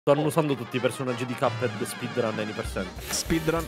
Stanno usando tutti i personaggi di Cuphead speedrun any%. Speedrun.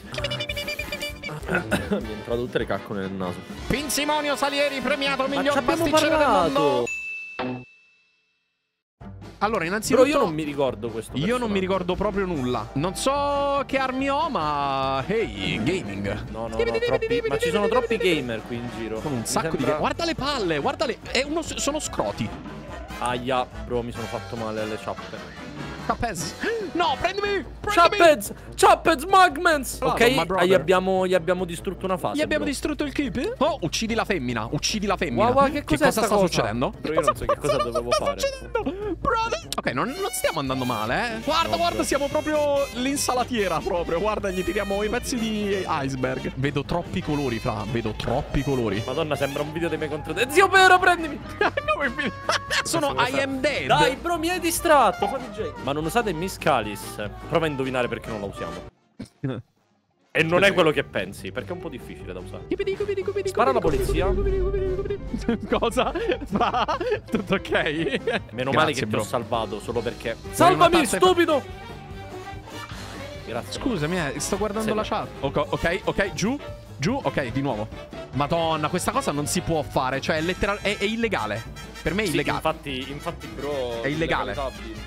Mi entrano tutte le caccole nel naso. Pinzimonio Salieri, premiato miglior abbiamo pasticcere del mondo. parlato. Allora, innanzitutto Però io non mi ricordo questo. Io non mi ricordo proprio nulla. Non so che armi ho, ma hey, gaming. No, troppi. Ma ci sono troppi gamer qui in giro. Con un sacco di. Guarda le palle, guarda le. Sono scroti. Aia, bro, mi sono fatto male alle ciappe. Cuphead. No, prendimi! Cuphead, Mugmans! Ok, gli brother. abbiamo distrutto una fase. Gli abbiamo distrutto il keep? Oh, uccidi la femmina, uccidi la femmina. Wow, che cosa sta succedendo? Però io non so che cosa dovevo fare. Brother. Ok, non stiamo andando male, Guarda, siamo proprio l'insalatiera, proprio. Guarda, gli tiriamo i pezzi di iceberg. Vedo troppi colori, fra, vedo troppi colori. Madonna, sembra un video dei miei contro. Zio Pero, prendimi! Sono I am dead. Dai, bro, mi hai distratto, fammi J. Ma non usate Miss Calis. Prova a indovinare perché non la usiamo. E non è quello che pensi, perché è un po' difficile da usare. Spara alla polizia. Cosa? Tutto ok? Meno male che ti ho salvato, solo perché. Salvami, stupido! Grazie. Scusami, sto guardando la chat. Ok, giù, ok, di nuovo. Madonna, questa cosa non si può fare, cioè è illegale. Per me è illegale. Infatti, bro, è illegale.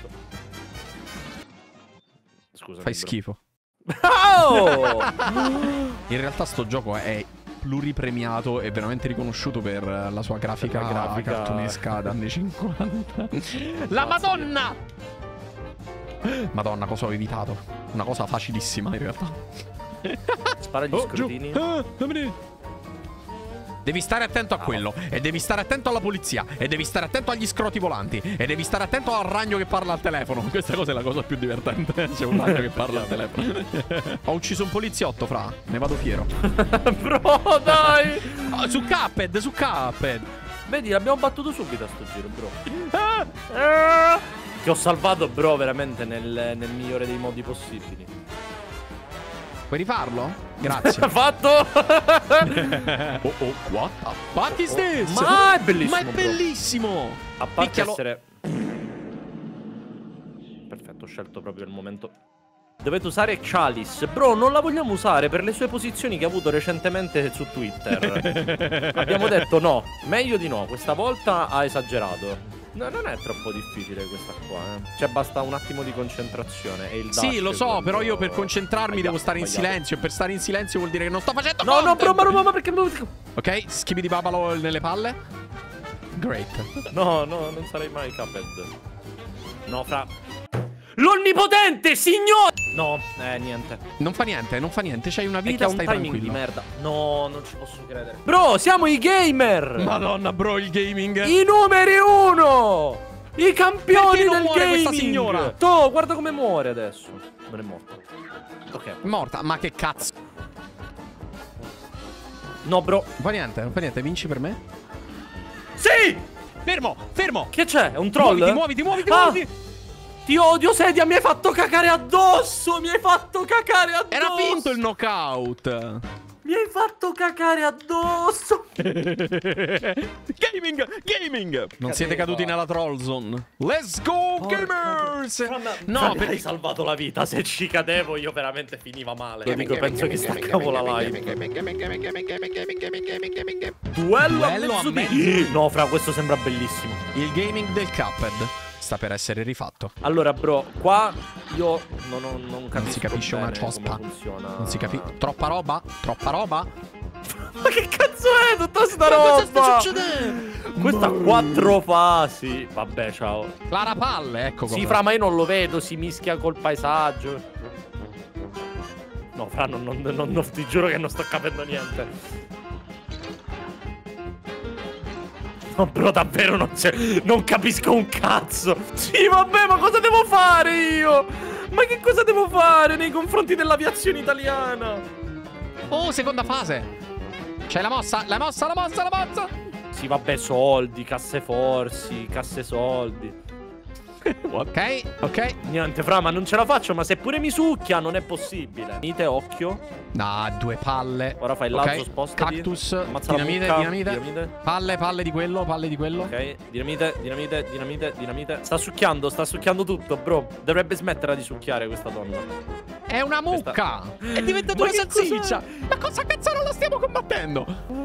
Scusami, fai schifo. Oh! In realtà sto gioco è pluripremiato e veramente riconosciuto per la sua grafica cartunesca da anni 50. La Madonna! Madonna, cosa ho evitato? Una cosa facilissima in realtà. Spara gli scrutini. Devi stare attento a quello. E devi stare attento alla polizia. E devi stare attento agli scroti volanti. E devi stare attento al ragno che parla al telefono. Questa cosa è la cosa più divertente. C'è un ragno che parla al telefono. Ho ucciso un poliziotto, fra. Ne vado fiero. Bro, dai! Oh, su Cuphead. Vedi, l'abbiamo battuto subito a sto giro, bro. Ti ho salvato, bro, veramente nel migliore dei modi possibili. Puoi rifarlo? Grazie. Fatto! What the fuck is this? Ma è bellissimo. Ma è bellissimo. A parte essere... Perfetto, ho scelto proprio il momento. Dovete usare Chalice. Bro, non la vogliamo usare per le sue posizioni che ha avuto recentemente su Twitter. Abbiamo detto no, meglio di no. Questa volta ha esagerato. No, non è troppo difficile questa qua, Cioè basta un attimo di concentrazione e il dash. Sì, lo so, però io per concentrarmi devo stare in silenzio. E per stare in silenzio vuol dire che non sto facendo No, bro, ma perché... Ok, schippi di babalo nelle palle. Great. No, non sarei mai Cuphead. No, fra... L'onnipotente, signore! No, niente. Non fa niente, c'hai una vita, stai tranquillo. Di merda. No, non ci posso credere. Bro, siamo i gamer! Madonna, bro, il gaming. I numeri 1! I campioni del gaming! Questa signora? Toh, guarda come muore adesso. Non è morta. Ok. Morta, ma che cazzo? No, bro. Non fa niente, vinci per me? Sì! Fermo! Che c'è? È un troll? Muoviti! Ti odio, Sedia, mi hai fatto cacare addosso! Era finto il knockout! Mi hai fatto cacare addosso! Gaming! Non siete caduti nella troll zone. Let's go, gamers! No, perché hai salvato la vita. Se ci cadevo io veramente finiva male. Penso che staccavo la live. Duello a mezzo. No, fra, questo sembra bellissimo. Il gaming del Cuphead sta per essere rifatto. Allora, bro, qua io non capisco. Non si capisce una ciospa. Non si capisce. Troppa roba? Ma che cazzo è tutta sta roba? Cosa sta succedendo? Questa ha 4 fasi. Vabbè, ciao. Clara palle, ecco cosa. Sì, fra, ma io non lo vedo, si mischia col paesaggio. No, fra, non ti giuro che non sto capendo niente. No, bro, davvero non capisco un cazzo. Sì, vabbè, ma cosa devo fare io? Ma che cosa devo fare nei confronti dell'aviazione italiana? Oh, seconda fase. C'è la mossa. Sì, vabbè, soldi, casse forzi, casse soldi. Ok, ok. Niente, fra, ma non ce la faccio. Ma se pure mi succhia, non è possibile. Dinamite, occhio. No, 2 palle. Ora fai il lazzo, spostati. Cactus. Ammazza la Dinamite, mucca. dinamite. Palle di quello, palle di quello. Ok, dinamite. Sta succhiando tutto, bro. Dovrebbe smetterla di succhiare questa donna. È una mucca. È diventata una salsiccia. Ma cosa cazzo non la stiamo combattendo?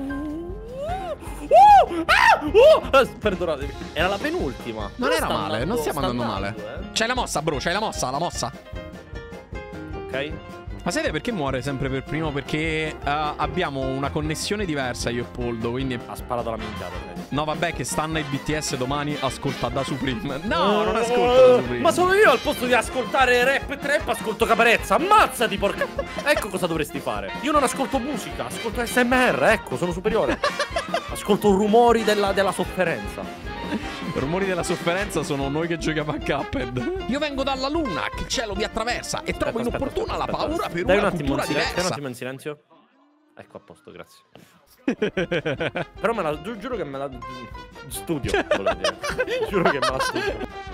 Perdonatemi. Era la penultima. Non era male, non stiamo andando male. C'hai la mossa, bro, c'hai la mossa. Ok. Ma sai perché muore sempre per primo? Perché abbiamo una connessione diversa io e Poldo, quindi... Ha sparato la minchiata, vedi. No, vabbè, che stanno ai BTS domani ascolta da Supreme. No, non ascolta da Supreme. Ma sono io al posto di ascoltare rap e trap, ascolto Caparezza. Ammazzati, porca... Ecco cosa dovresti fare. Io non ascolto musica, ascolto SMR, ecco, sono superiore. Ascolto rumori della sofferenza. I rumori della sofferenza sono noi che giochiamo a Cuphead. Io vengo dalla luna, che il cielo mi attraversa e trovo inopportuna la paura per una cultura diversa. Dai un attimo in silenzio. Ecco, a posto, grazie. Però me la giuro che me la studio, volevo dire. Giuro che me la studio.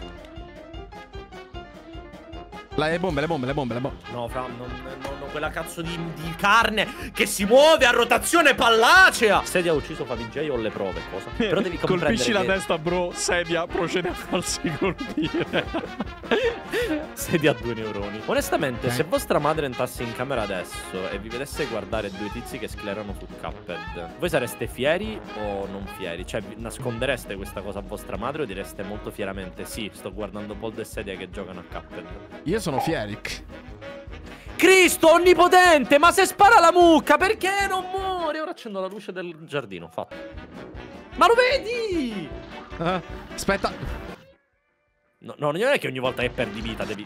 Le bombe. No, fra, non quella cazzo di carne che si muove a rotazione pallacea. Sedia ha ucciso Favij, ho le prove, cosa? Però devi comprendere colpisci la che... testa, bro. Sedia procede a farsi colpire. Sedia a 2 neuroni. Onestamente, se vostra madre entrasse in camera adesso e vi vedesse guardare 2 tizi che sclerano su Cuphead, voi sareste fieri o non fieri? Cioè, vi nascondereste questa cosa a vostra madre o direste molto fieramente: sì, sto guardando Poldo e Sedia che giocano a Cuphead? Io sono fieric. Cristo onnipotente, ma se spara la mucca, perché non muore? Ora accendo la luce del giardino, fatto. Ma lo vedi? Aspetta. No, non è che ogni volta che perdi vita devi...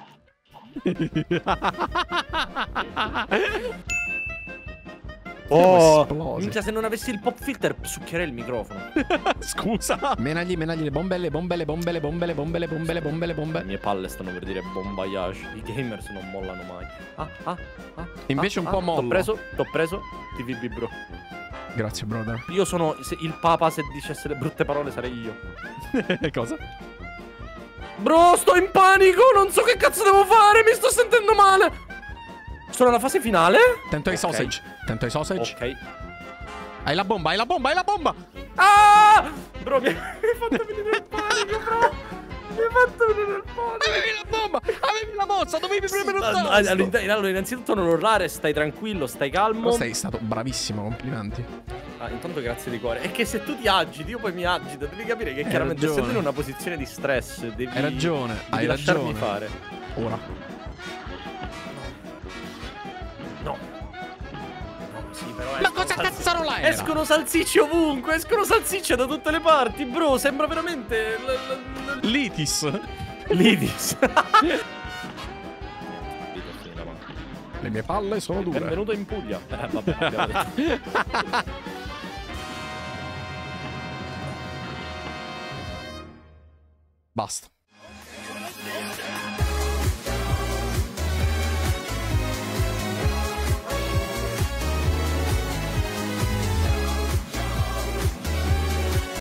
Oh, minchia, se non avessi il pop filter succhierei il microfono. Scusa. Menagli le bombe. Le mie palle stanno per dire bon voyage. I gamers non mollano mai. Invece un po' mollo. T'ho preso. TVB, bro. Grazie, brother. Io sono il papa, se dicesse le brutte parole sarei io. Cosa? Bro, sto in panico, non so che cazzo devo fare, mi sto sentendo male. Sono alla fase finale? Tento i sausage. Ok. Hai la bomba. Ah! Bro, mi hai fatto venire il panico, bro. Mi hai fatto venire il panico. Avevi la bomba, avevi la mossa, dovevi premere un tasto. Allora, innanzitutto non urlare, stai tranquillo, stai calmo. Sei stato bravissimo, complimenti. Intanto grazie di cuore. È che se tu ti agiti, io poi mi agito. Devi capire che chiaramente essendo in una posizione di stress, devi... Hai ragione, devi lasciarmi fare. Ora. No, sì, però ma cosa cazzarola era? Escono salsicce ovunque, escono salsicce da tutte le parti, bro. Sembra veramente... Litis. Le mie palle sono dure. Benvenuto in Puglia. Vabbè, abbiamo detto. Basta.